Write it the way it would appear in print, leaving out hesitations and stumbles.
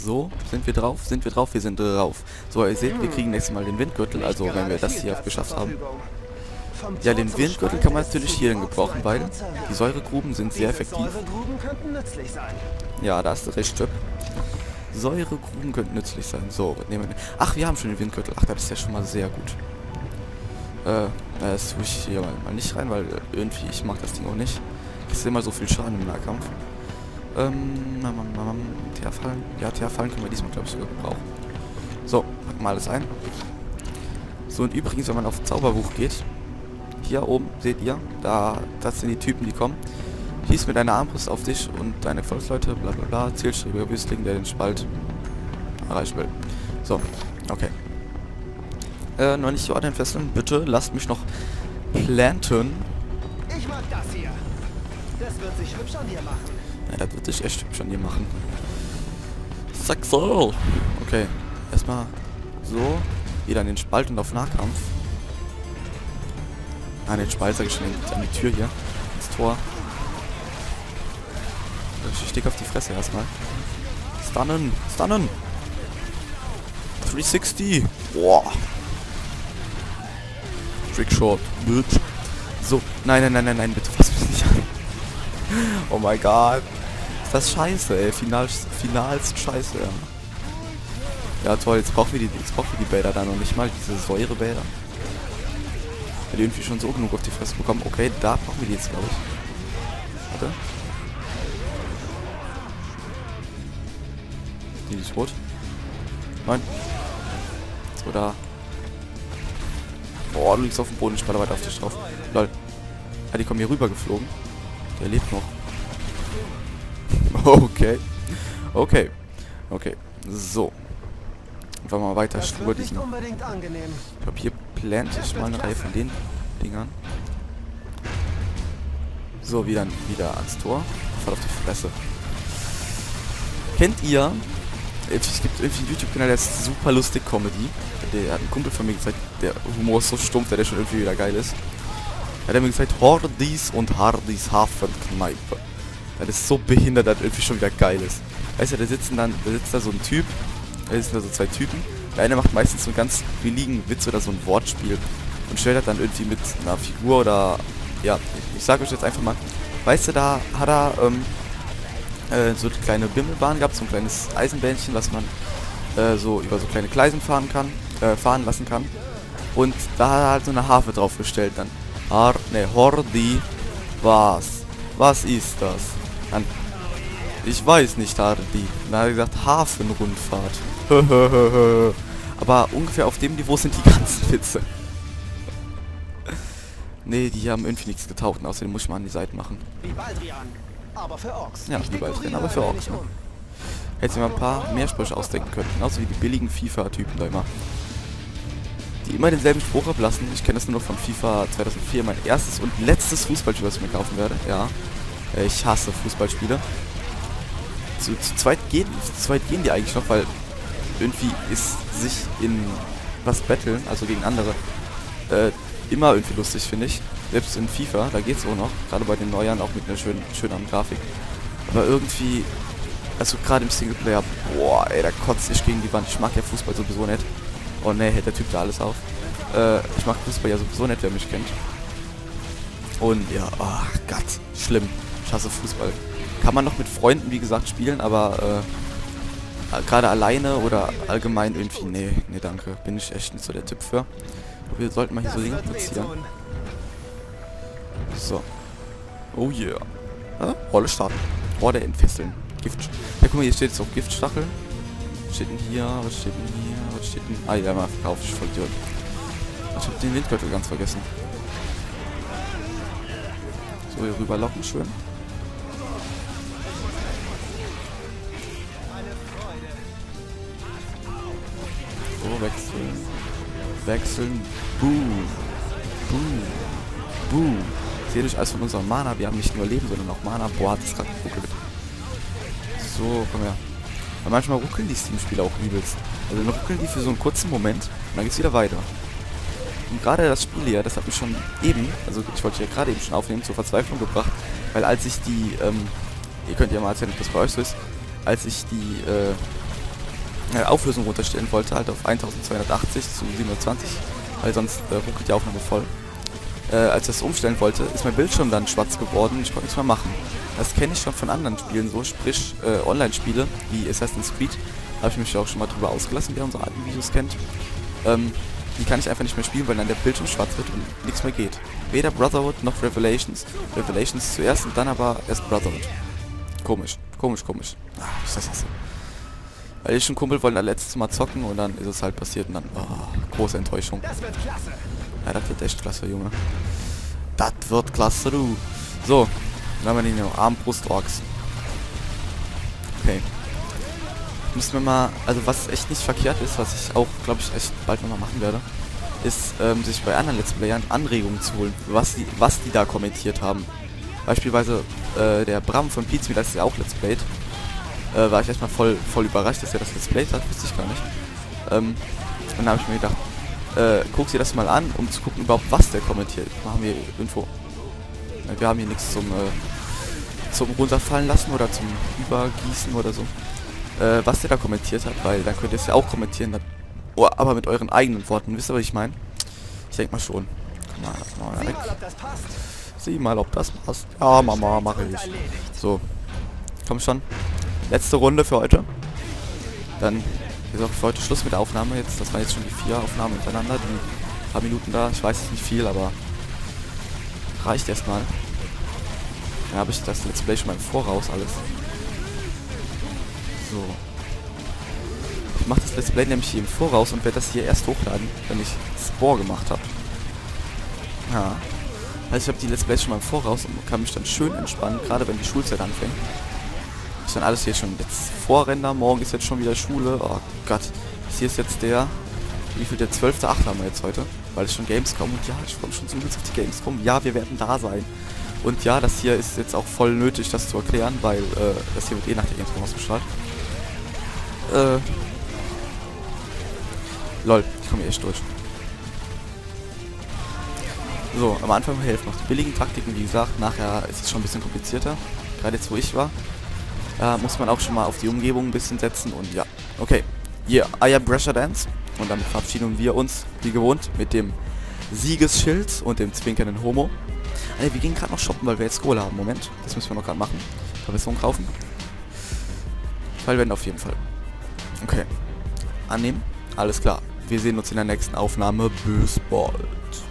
So, sind wir drauf? Sind wir drauf? Wir sind drauf. So, ihr seht, wir kriegen nächstes Mal den Windgürtel, also wenn wir das hier geschafft haben. Ja, den Windgürtel kann man natürlich hier gebrauchen, weil die Säuregruben sind sehr effektiv. Ja, da hast du recht, Chip. Säuregruben könnten nützlich sein. So, was nehmen wir denn? Ach, wir haben schon den Windgürtel. Ach, das ist ja schon mal sehr gut. Das tue ich hier mal nicht rein, weil irgendwie, ich mag das Ding auch nicht. Ich sehe immer so viel Schaden im Nahkampf. Teerfallen. Ja, Teerfallen können wir diesmal, glaube ich, sogar gebrauchen. So, packen wir alles ein. So, und übrigens, wenn man auf Zauberbuch geht, hier oben, seht ihr, das sind die Typen, die kommen. Schieß mit deiner Armbrust auf dich und deine Volksleute, bla bla bla, zielstrebiger Wüstling, der den Spalt erreichen will. So, okay. Noch nicht die Orden fesseln, bitte lasst mich noch planten. Ich mag das hier. Das wird sich hübsch an dir machen. Ja, das wird sich echt hübsch an dir machen. Zack, so. Okay, erstmal so, wieder an den Spalt und auf Nahkampf. Ah, den Spalt sag ich schon, an die Tür hier, ins Tor. Ich steck auf die Fresse erstmal. Stunnen, stunnen. 360. Boah. Trickshot, bitch. So, nein, bitte fass mich nicht an. Oh mein Gott. Ist das scheiße, ey. Finalst scheiße, ja. Ja, toll, jetzt brauchen wir die Bäder da noch nicht mal, diese Säurebäder. Weil die irgendwie schon so genug auf die Fresse bekommen. Okay, da brauchen wir die jetzt, glaube ich. Warte. Die ist tot. Nein. So, da. Boah, du liegst auf dem Boden, ich baller weiter auf dich drauf. Lol. Ah, die kommen hier rüber geflogen. Der lebt noch. Okay. Okay. Okay. So. Und wir mal weiter über diesen. Ich glaube, hier plante ich mal eine Reihe von den Dingern. So, wieder ans Tor. Voll auf die Fresse. Kennt ihr? Es gibt irgendwie einen YouTube-Kanal, der ist super lustig Comedy. Der hat ein Kumpel von mir gezeigt, der Humor ist so stumpf, der schon irgendwie wieder geil ist. Er hat mir gesagt, Hordis und Hardis Hafenkneipe. Das ist so behindert, dass irgendwie schon wieder geil ist. Weißt du, da sitzt da so ein Typ, da sitzen da so zwei Typen. Der eine macht meistens so einen ganz billigen Witz oder so ein Wortspiel und stellt das dann irgendwie mit einer Figur oder, ja, ich sage euch jetzt einfach mal, weißt du, da hat er, so eine kleine Bimmelbahn gehabt, so ein kleines Eisenbähnchen, was man so über so kleine Gleisen fahren lassen kann. Und da hat er halt so eine Harfe draufgestellt. Dann Hordi, was ist das? Dann, ich weiß nicht, Hardi. Dann hat er gesagt, Hafenrundfahrt. Aber ungefähr auf dem Niveau sind die ganzen Witze. Nee, die haben irgendwie nichts getaucht. Und außerdem muss ich mal an die Seite machen. Wie Baldrian. Aber für Orks. Ja, wie Baldrian, aber für Orks. Ne? Hätte ich mir ein paar mehr Sprüche ausdenken können. Genauso wie die billigen FIFA-Typen da immer. Die immer denselben Spruch ablassen. Ich kenne das nur noch von FIFA 2004. Mein erstes und letztes Fußballspiel, was ich mir kaufen werde. Ja. Ich hasse Fußballspiele. Zu zweit gehen die eigentlich noch, weil irgendwie ist sich in was battlen, also gegen andere, immer irgendwie lustig, finde ich. Selbst in FIFA, da geht's auch noch. Gerade bei den Neuern auch mit einer schöneren Grafik. Aber irgendwie, also gerade im Singleplayer, boah, ey, da kotzt ich gegen die Wand. Ich mag ja Fußball sowieso nicht. Oh ne, hält der Typ da alles auf. Ich mag Fußball ja sowieso nicht, wer mich kennt. Und ja, oh Gott, schlimm. Ich hasse Fußball. Kann man noch mit Freunden, wie gesagt, spielen, aber gerade alleine oder allgemein irgendwie, nee, danke. Bin ich echt nicht so der Typ für. Wir sollten mal hier so Dinge platzieren. So. Oh yeah. Rolle starten. Horde entfesseln. Gift. Ja, guck mal, hier steht jetzt auch Giftstachel. Was steht denn hier? Was steht denn hier? Was steht denn... Ah, ja, mal verkauft. Ich voll Idiot. Ich hab den Windgürtel ganz vergessen. So, hier rüber locken, schön. So, wechseln. Wechseln. Boom. Boom. Boom. Seht euch alles von unserem Mana. Wir haben nicht nur Leben, sondern auch Mana. Boah, hat das gerade geruckelt. So, komm her. Weil manchmal ruckeln die Steam-Spiele auch übelst. Also dann ruckeln die für so einen kurzen Moment und dann geht's wieder weiter. Und gerade das Spiel hier, das hat mich schon eben, also ich wollte ja gerade eben schon aufnehmen, zur Verzweiflung gebracht. Weil als ich die, ihr könnt ja mal erzählen, ob das bei euch so ist, als ich die Auflösung runterstellen wollte, halt auf 1280 zu 720, weil sonst ruckelt die Aufnahme voll. Als ich das umstellen wollte, ist mein Bildschirm dann schwarz geworden und ich konnte nichts mehr machen. Das kenne ich schon von anderen Spielen so, sprich Online-Spiele wie Assassin's Creed. Habe ich mich auch schon mal drüber ausgelassen, wer unsere alten Videos kennt. Die kann ich einfach nicht mehr spielen, weil dann der Bildschirm schwarz wird und nichts mehr geht. Weder Brotherhood noch Revelations. Revelations zuerst und dann aber erst Brotherhood. Komisch, komisch, komisch. Ach, ist das so. Weil ich und Kumpel wollen da letztes Mal zocken und dann ist es halt passiert und dann, große Enttäuschung. Das wird klasse. Ja, das wird echt klasse, Junge. Das wird klasse, du. So, dann haben wir den Armbrust-Orks. Okay. Müssen wir mal, also was echt nicht verkehrt ist, was ich auch, glaube ich, echt bald nochmal machen werde, ist, sich bei anderen Let's Playern Anregungen zu holen, was die da kommentiert haben. Beispielsweise, der Bram von Pizza, das ist ja auch Let's Played. War ich erstmal voll überrascht, dass er das Let's Played hat, wusste ich gar nicht. Und dann habe ich mir gedacht, guck dir das mal an, um zu gucken überhaupt, was der kommentiert. Machen wir Info. Wir haben hier nichts zum runterfallen lassen oder zum Übergießen oder so. Was der da kommentiert hat, weil dann könnt ihr es ja auch kommentieren, dann, aber mit euren eigenen Worten. Wisst ihr, was ich meine? Ich denke mal schon. Mal weg. Sieh mal, ob das passt. Ja, Mama, mache ich. So. Komm schon. Letzte Runde für heute. Dann ist auch für heute Schluss mit der Aufnahme jetzt. Das waren jetzt schon die 4 Aufnahmen hintereinander. Die paar Minuten da. Ich weiß es nicht viel, aber reicht erstmal. Dann habe ich das Let's Play schon mal im Voraus alles. So. Ich mache das Let's Play nämlich hier im Voraus und werde das hier erst hochladen, wenn ich Spore gemacht habe. Ja. Also ich habe die Let's Plays schon mal im Voraus und kann mich dann schön entspannen, gerade wenn die Schulzeit anfängt. Ist dann alles hier schon jetzt Vorrender, morgen ist jetzt schon wieder Schule. Oh Gott. Das hier ist jetzt der, wie viel, der 12.8. haben wir jetzt heute, weil es schon Gamescom und ja, ich freue mich schon so übelst auf die Gamescom. Ja, wir werden da sein. Und ja, das hier ist jetzt auch voll nötig, das zu erklären, weil das hier wird eh nach der Gamescom ausgestrahlt. Lol, ich komme echt durch. So, am Anfang helfen noch die billigen Taktiken, wie gesagt, nachher ist es schon ein bisschen komplizierter. Gerade jetzt, wo ich war, muss man auch schon mal auf die Umgebung ein bisschen setzen und ja. Okay, hier, I am Brasher Dance. Und damit verabschieden wir uns, wie gewohnt, mit dem Siegesschild und dem zwinkernden Homo. Wir gehen gerade noch shoppen, weil wir jetzt Kohle haben. Moment, das müssen wir noch gerade machen. Verbesserung kaufen. Fall werden auf jeden Fall. Okay. Annehmen. Alles klar. Wir sehen uns in der nächsten Aufnahme. Bis bald.